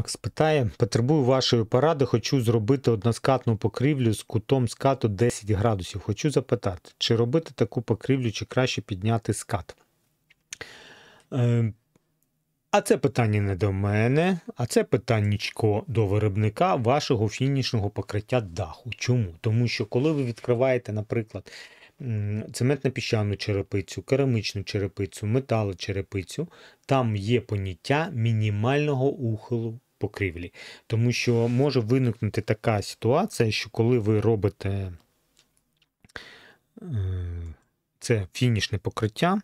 Макс питає, потребую вашої поради, хочу зробити односкатну покрівлю з кутом скату 10 градусів. Хочу запитати, чи робити таку покрівлю, чи краще підняти скат? А це питання не до мене, а це питаннячко до виробника вашого фінішного покриття даху. Чому? Тому що коли ви відкриваєте, наприклад, цементно-піщану черепицю, керамічну черепицю, металочерепицю, там є поняття мінімального ухилу покрівлі. Тому що може виникнути така ситуація, що коли ви робите це фінішне покриття,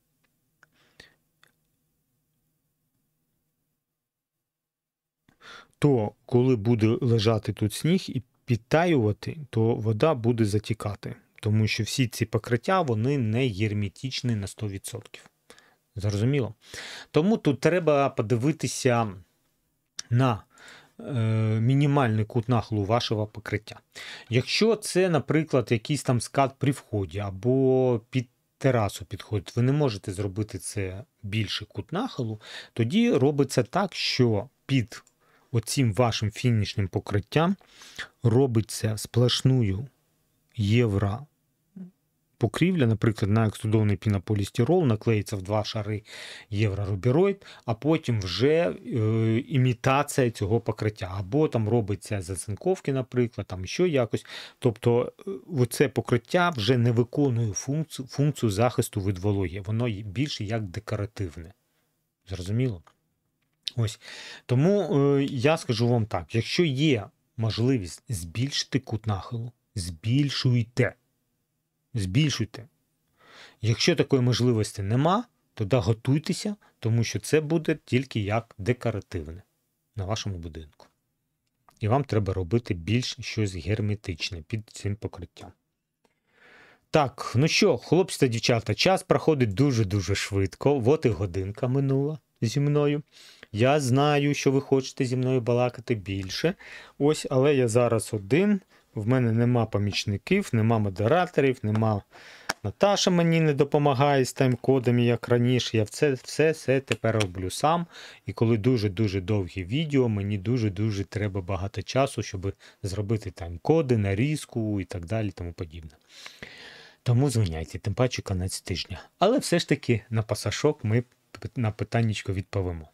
то коли буде лежати тут сніг і підтаювати, то вода буде затікати. Тому що всі ці покриття, вони не герметичні на 100%. Зрозуміло? Тому тут треба подивитися на мінімальний кут нахилу вашого покриття. Якщо це, наприклад, якийсь там скат при вході або під терасу підходить, ви не можете зробити це більший кут нахилу, тоді робиться так, що під оцим вашим фінішним покриттям робиться сплошною євро покрівля, наприклад, на екструдований пінополістирол наклеїться в 2 шари єврорубіроїд, а потім вже імітація цього покриття. Або там робиться зацинковки, наприклад, там ще якось. Тобто оце покриття вже не виконує функцію захисту від вологи. Воно більше як декоративне. Зрозуміло? Ось. Тому я скажу вам так, якщо є можливість збільшити кут нахилу, збільшуйте. Якщо такої можливості нема, тоді готуйтеся, тому що це буде тільки як декоративне на вашому будинку. І вам треба робити більш щось герметичне під цим покриттям. Так, ну що, хлопці та дівчата, час проходить дуже-дуже швидко. От і годинка минула зі мною. Я знаю, що ви хочете зі мною балакати більше. Ось, але я зараз один. В мене нема помічників, нема модераторів, нема Наташа мені не допомагає з тайм-кодами, як раніше. Я все тепер роблю сам. І коли дуже-дуже довгі відео, мені дуже-дуже треба багато часу, щоб зробити тайм-коди, нарізку і так далі, тому подібне. Тому звиняйте, тим паче кінець тижня. Але все ж таки на пасашок ми на питаннячко відповімо.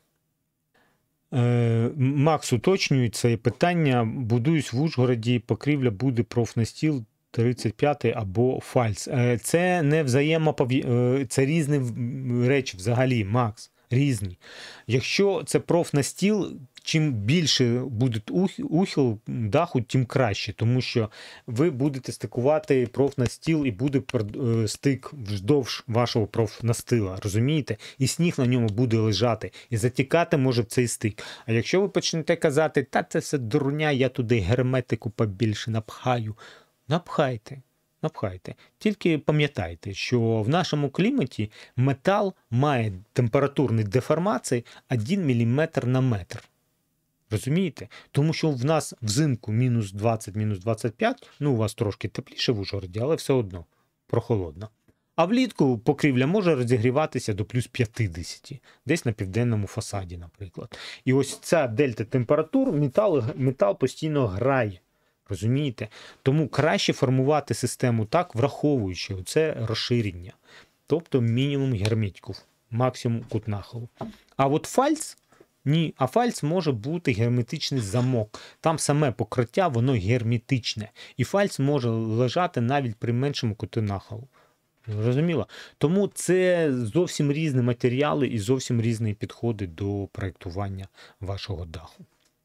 Макс уточнює це питання. Будуюсь в Ужгороді, покрівля буде профнастіл 35 або фальц. Це не це різні речі взагалі, Макс. Різні. Якщо це профнастіл, чим більше буде ухил даху, тим краще. Тому що ви будете стикувати профнастіл і буде стик вздовж вашого профнастила. Розумієте? І сніг на ньому буде лежати. І затікати може в цей стик. А якщо ви почнете казати, та це все дурня, я туди герметику побільше напхаю. Напхайте. Тільки пам'ятайте, що в нашому кліматі метал має температурні деформації 1 мм на метр. Розумієте? Тому що в нас взимку мінус 20, мінус 25, ну у вас трошки тепліше в Ужгороді, але все одно прохолодно. А влітку покрівля може розігріватися до плюс 50, десь на південному фасаді, наприклад. І ось ця дельта температур, метал постійно грає. Розумієте? Тому краще формувати систему так, враховуючи це розширення. Тобто мінімум герметиків, максимум кут нахилу. А от фальц, ні, а фальц може бути герметичний замок. Там саме покриття, воно герметичне. І фальц може лежати навіть при меншому куті нахилу. Зрозуміло? Тому це зовсім різні матеріали і зовсім різні підходи до проєктування вашого даху.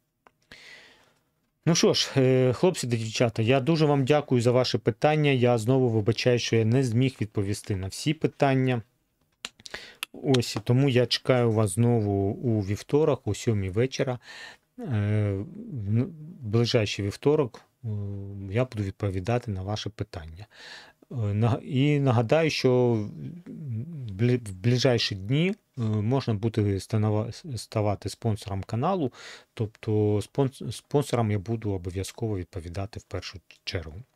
Ну що ж, хлопці та дівчата, я дуже вам дякую за ваші питання. Я знову вибачаю, що я не зміг відповісти на всі питання. Ось, тому я чекаю вас знову у вівторок, о 7 вечора. В ближайший вівторок я буду відповідати на ваші питання. І нагадаю, що в ближайші дні можна буде ставати спонсором каналу, тобто спонсорам я буду обов'язково відповідати в першу чергу.